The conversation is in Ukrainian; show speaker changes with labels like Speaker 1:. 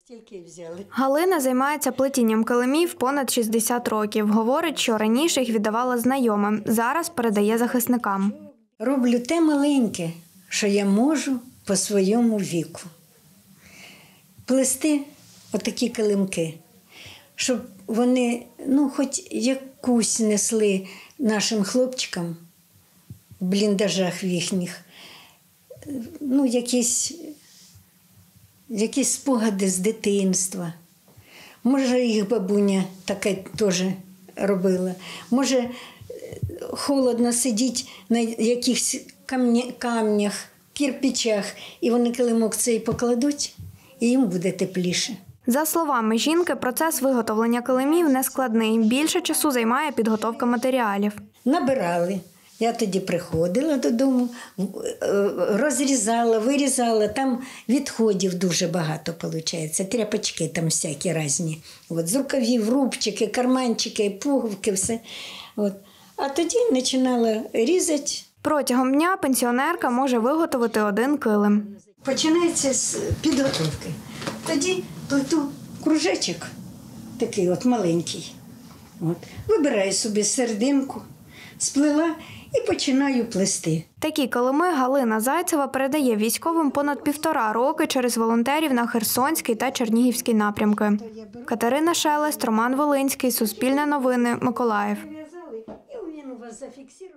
Speaker 1: Тільки взяли.
Speaker 2: Галина займається плетінням килимів понад 60 років. Говорить, що раніше їх віддавала знайомим, зараз передає захисникам.
Speaker 1: Роблю те маленьке, що я можу по своєму віку. Плести отакі килимки, щоб вони, хоч якусь несли нашим хлопчикам в бліндажах їхніх, якісь спогади з дитинства. Може, їх бабуня таке теж робила. Може, холодно сидіть на якихось камнях, кирпичах, і вони килимок цей покладуть, і їм буде тепліше.
Speaker 2: За словами жінки, процес виготовлення килимів нескладний. Більше часу займає підготовка матеріалів.
Speaker 1: Набирали. Я тоді приходила додому, розрізала, вирізала. Там відходів дуже багато виходить. Тряпочки там всякі різні. З рукавів, рубчики, карманчики, пуговки, все. А тоді починала різати.
Speaker 2: Протягом дня пенсіонерка може виготовити один килим.
Speaker 1: Починається з підготовки. Тоді плету кружечок, такий маленький. Вибираю собі серединку, сплела і починаю плести.
Speaker 2: Такі килими Галина Зайцева передає військовим понад 1,5 роки через волонтерів на Херсонський та Чернігівський напрямки. Катерина Шелест, Роман Волинський, Суспільне новини, Миколаїв.
Speaker 1: І він у вас зафіксує.